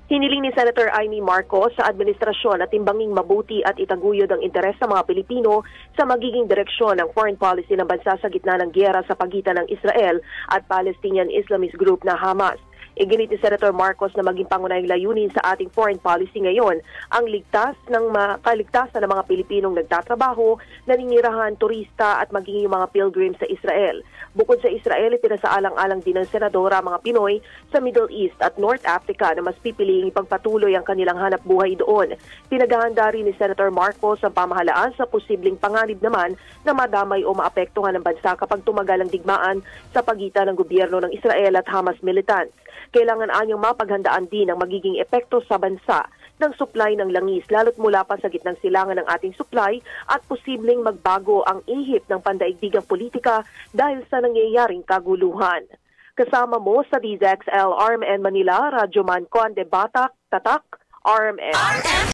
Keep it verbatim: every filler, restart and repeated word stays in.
Hiniling ni Senator Amy Marcos sa administrasyon at timbanging mabuti at itaguyod ang interes ng mga Pilipino sa magiging direksyon ng foreign policy ng bansa sa gitna ng giyera sa pagitan ng Israel at Palestinian Islamist group na Hamas. Iginit ni Senator Marcos na maging pangunahing layunin sa ating foreign policy ngayon ang ligtas ng kaligtasan ng mga Pilipinong nagtatrabaho, naninirahan, turista at maging yung mga pilgrim sa Israel. Bukod sa Israel, itinasaalang-alang din ng Senadora mga Pinoy sa Middle East at North Africa na mas pipiliing ipagpatuloy ang kanilang hanap buhay doon. Pinaghahanda rin ni Senator Marcos ang pamahalaan sa posibleng panganib naman na madamay o maapektuhan ng bansa kapag tumagal ang digmaan sa pagitan ng gobyerno ng Israel at Hamas militants. Kailangan anyang mapaghandaan din ang magiging epekto sa bansa ng supply ng langis lalo't mula pa sa gitnang silangan ng ating supply at posibleng magbago ang ihip ng pandaigdigang politika dahil sa nangyayaring kaguluhan. Kasama mo sa D Z X L R M N Manila, Radyo Man Conde Batak, Tatak, R M N.